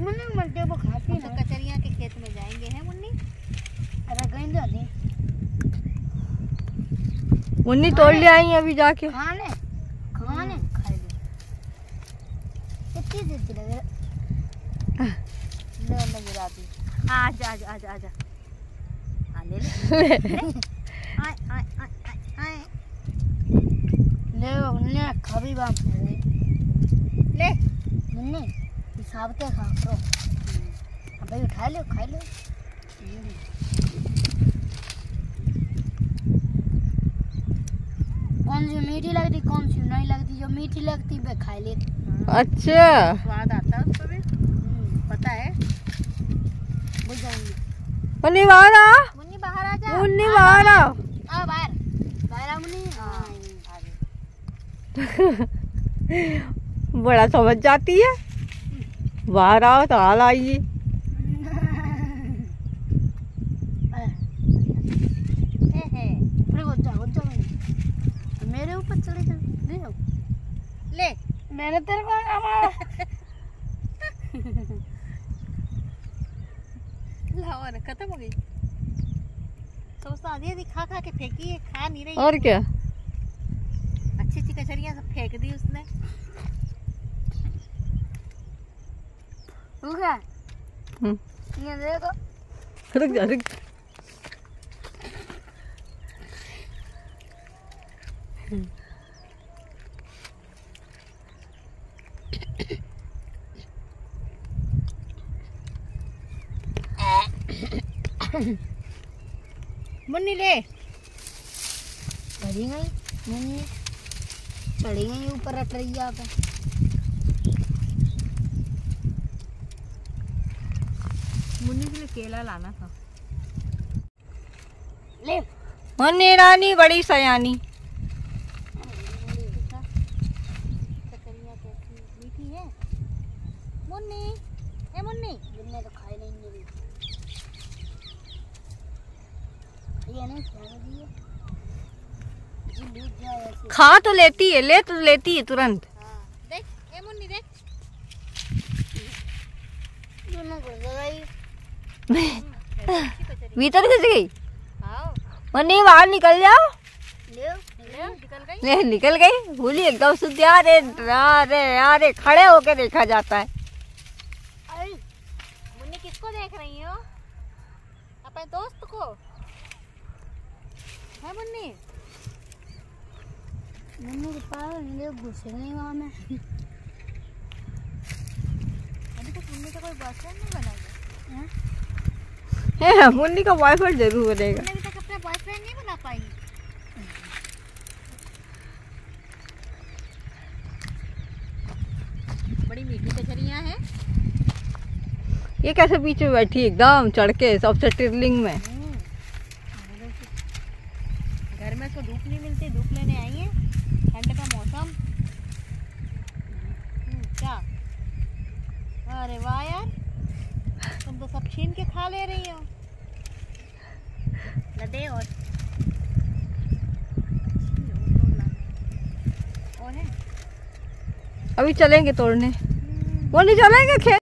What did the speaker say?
मुन्नी मलटे वो खाती तो कचरिया के खेत में जाएंगे हैं मुन्नी। अरे गई जाती मुन्नी तोड़ ले आई अभी जाके खाने खाने खाई लो कितनी देती लगे ले ले गिराती आजा आजा आजा आजा आ ले ले आय आय आय आय ले खाबी बाप ले मुन्नी हिसाब के खा तो अबे उठा लो खा लो कौन सी मीठी लगती कौन सी नहीं लगती, जो मीठी लगती वे खा लेती। अच्छा स्वाद आता है उसको भी पता है। बुझ जाएंगी मुन्नी बाहर आ, मुन्नी बाहर आ जा। मुन्नी बाहर आ। आ बाहर बाहर आ मुन्नी। बड़ा समझ जाती है, बाहर आओ तो हाल आइए। मेरे ऊपर चले जाओ ले मैंने तेरे को लाओ ना खत्म हो गई। तो आधी खा खा के फेंकी है, खा नहीं रही। और क्या अच्छी अच्छी कचरियां सब फेंक दी उसने। ये देखो रुक जा रुक जा। मुन्नी ले चढ़ी गई मुन्नी चढ़ी गई ऊपर अटरिया पे। मुन्नी के लिए केला लाना था। ले मुन्नी रानी बड़ी सयानी। कचरियां कैसी मीठी है मुन्नी। ए मुन्नी जिन्ने तो खाई नहीं मिली ये नहीं खाने दिए जी लूट जाए ऐसे। खा तो लेती है, ले तो लेती है तुरंत। हाँ देख ए मुन्नी देख दोनों को गई भीतर घुस गई। आओ मुन्नी बाहर निकल जाओ। ले ले निकल गई। ले निकल गई, भूली एकदम शुद्ध। अरे अरे अरे खड़े होके देखा जाता है। मुन्नी किसको देख रही हो? अपने दोस्त को है मुन्नी। मुन्नी के पास ले घुसे नहीं वहाँ में। अभी तक मुन्नी का कोई बॉयफ्रेंड नहीं बना है? है, मुन्नी का बॉयफ्रेंड जरूर बनेगा। मुन्नी अभी तक अपना बॉयफ्रेंड नहीं बना पाई। बड़ी मीठी कचरियां हैं। ये कैसे पीछे बैठी एकदम चढ़ के सबसे टिरलिंग में। घर में तो धूप नहीं मिलती, धूप लेने आई है। ठंड का मौसम। क्या अरे वाह यार, तुम तो सब छीन के खा ले रही हो। लदे और है अभी चलेंगे तोड़ने। वो नहीं चलेंगे खेत।